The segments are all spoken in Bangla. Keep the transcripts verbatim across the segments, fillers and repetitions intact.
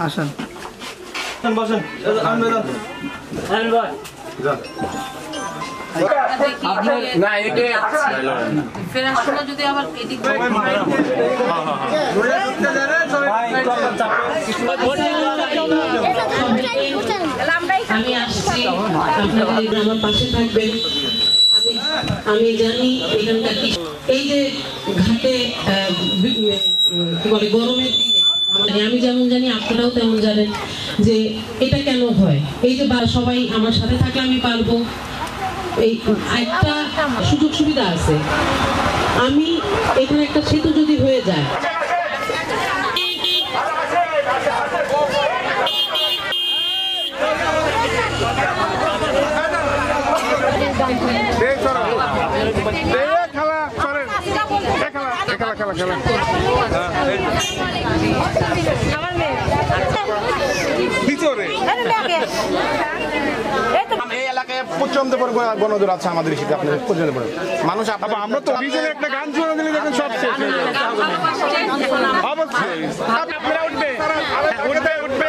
আসেন বসেন না একে ফেরার সময় যদি আবার এদিক আমি আসছি আপনারা আমার পাশে থাকবেন। আমি জানি এখানকার এই যে ঘাটে কি বলে গরমের দিনে আমি যেমন জানি আপনারাও তেমন জানেন যে এটা কেন হয়। এই যে সবাই আমার সাথে থাকলে আমি পারবো, এই একটা সুযোগ সুবিধা আছে। আমি এখানে একটা সেতু যদি হয়ে যায় এই এলাকায় প্রচন্ড পরিমাণ বনদূর আছে আমাদের সাথে আপনাদের প্রচন্ড পরিমাণ মানুষ। আমরা তো বিজেপি একটা গান শুনে দিলে দেখেন সব শেষ অবশ্যই আপনারা উঠবে উঠবে উঠবে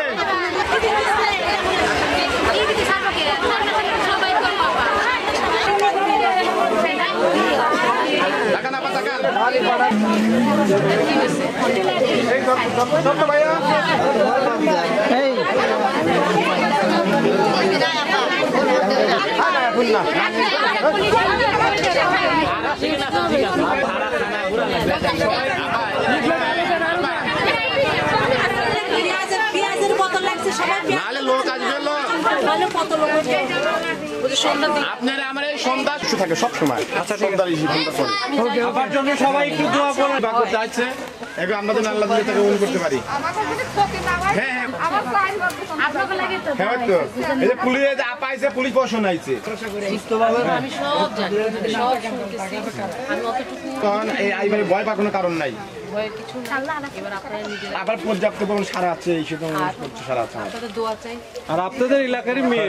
আপনারা আমার এই সন্ধ্যা থাকে সব সময়। আচ্ছা আমার জন্য সবাই একটু দোয়া করুন। যাচ্ছে এখন আমরা যেন আল্লাহ তাকে কবুল করতে পারি। হ্যাঁ হ্যাঁ হ্যাঁ তো এই যে পুলিশ আপাইছে পুলিশ প্রশাসন আইছে আমি সব জানি সব শুনতেছি। আমি অতটুকু তখন এই আইবারে ভয় পাওয়ার কোনো কারণ নাই। ভয়ের কিছু না। এবার আপনারা নিজেরা আবার পর্যাপ্ত পরিমাণ সারা আছে এই সেটা করতে সারা আছে আপনাদের দোয়া চাই। আর আপনাদের এলাকারই মেয়ে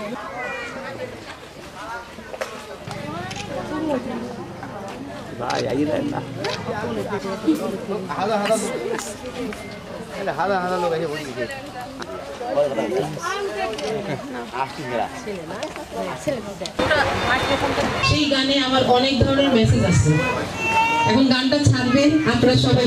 ভাই আইলেন না হাদা হাদা এলা হাদা হাদা লোক এসে বসে গেছে এই গানে আমার অনেক ধরনের মেসেজ আছে। এখন গানটা ছাড়বে আপনারা সবাই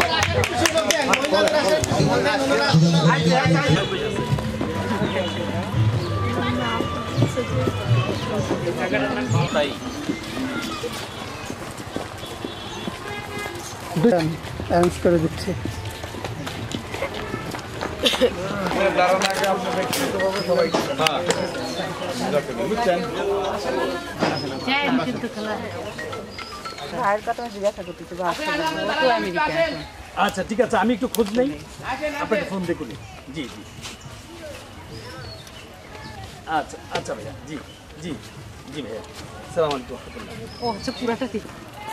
অ্যারেঞ্জ করে দিচ্ছি। আচ্ছা ঠিক আছে, আমি একটু খোঁজ নেই, আপনাকে ফোন দিয়ে করি। জি জি আচ্ছা আচ্ছা ভাইয়া, জি জি জি ভাইয়া, সালাম আলাইকুম। ও আচ্ছা পুরাটা ঠিক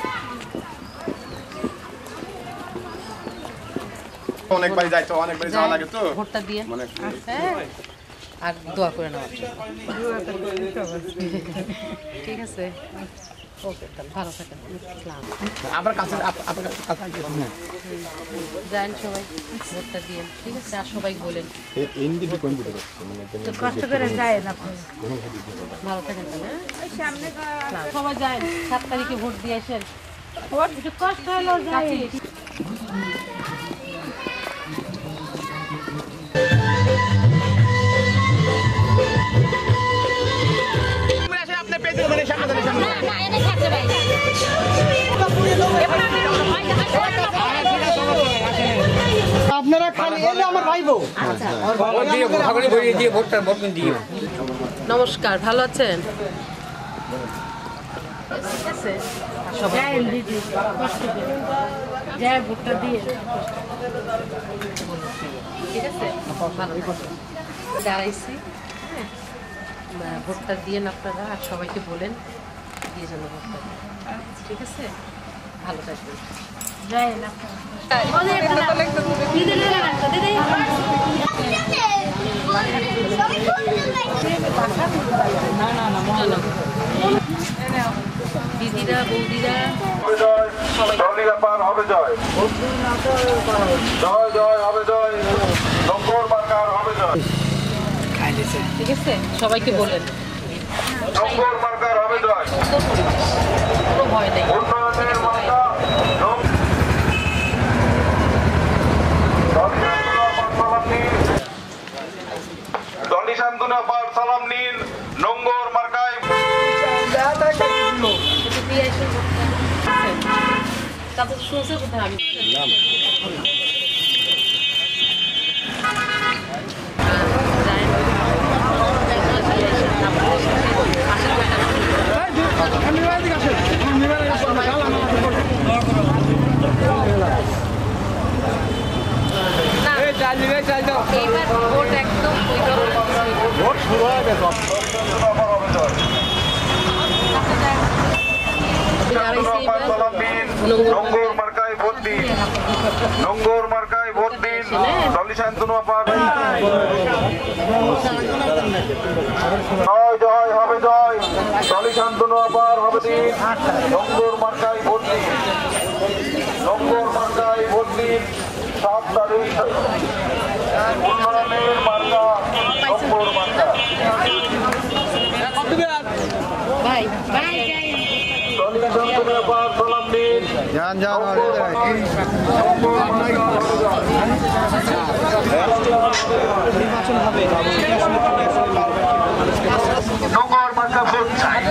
অনেকবার যাইতো অনেকবার যাওয়া লাগে তো ভোটটা দিয়ে আর দোয়া করে নেওয়ার জন্য। ঠিক আছে, ওকে ভালো থাকেন। আবার কাছে যান সবাই ভোটটা দিয়ে, ঠিক আছে? আর সবাই বলেন কষ্ট করে যায় না, ভালো থাকেন তাহলে। সবাই যায় সাত তারিখে ভোট দিয়ে আসেন। একটু কষ্ট হলেও যায়। আপনারা খালি এলে আমার ভাইবো নমস্কার, ভালো আছেন? ভোটটা দিয়ে ঠিক আছে, দাঁড়াইছি, হ্যাঁ ভোটটা দিয়েন আপনারা, আর সবাইকে বলেন দিয়ে যান ভোটটা, ঠিক আছে? ভালো থাকবেন। দিদিরা বৌদিরা সবাই হবে জয় জয় জয় হবে জয়। ঠিক আছে, সবাইকে বলেন নম্বর মার্কার হবে জয়। কোনো ভয় নেই। উন্নয়নের মার্কা দণ্ডি শান্তনা পার সালাম নিন। নোঙ্গর মার্কায় তারপর শুনছে কোথায় আমি এইবার ভোট একদম ভোট শুরু হয়ে গেছে সালাম দিন। নোঙ্গর মার্কায় ভোট দিন। নোঙ্গর মার্কায় ভোট দিন। দণ্ডি শান্তনা পার জয় জয় হবে জয়। দণ্ডি শান্তনা পার হবে দিন। নোঙ্গর মার্কায় ভোট দিন। নোঙ্গর মার্কায় ভোট দিন। সাত তারিখ উন্নয়নের মার্কা নম্বর মার্কা। ভাই ভাই দণ্ডি শান্তনা পার সালাম দিন। যান যান নোঙ্গর মার্কা ভোট চাই।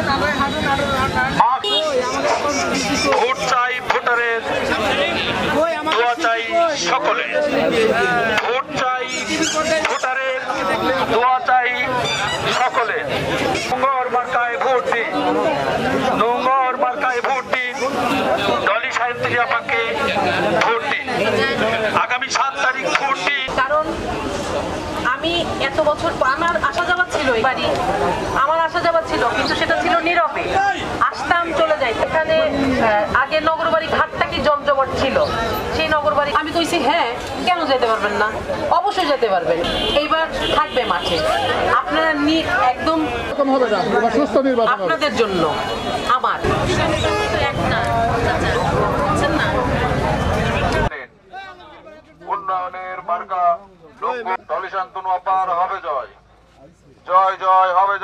ভোট চাই ভোটারের, দোয়া চাই সকলে। ভোট চাই ভোটারের, দোয়া চাই সকলে। নোঙ্গর মার্কায় ভোট দিন। নোঙ্গর মার্কায় ভোট দিন। ডলি সাহেব আপাকে ভোট দিন। আগামী সাত তারিখ ভোট দিন। কারণ আমি এত বছর আমার আসা যাওয়া ছিল এই বাড়ি, আমার আসা যাওয়া ছিল, কিন্তু সেটা ছিল নীরবে। আসতাম চলে যাই। এখানে আগে নগরবাড়ি ঘাটটা কি জমজমাট ছিল, সেই নগরবাড়ি আমি কইছি হ্যাঁ কেন যেতে পারবেন না, অবশ্যই যেতে পারবেন। এইবার থাকবে মাঠে আপনারা একদম আপনাদের জন্য আমার উন্নয়নের মার্কা ডলি শান্তনু আপার হবে জয়। জয় জয় হবে জয়।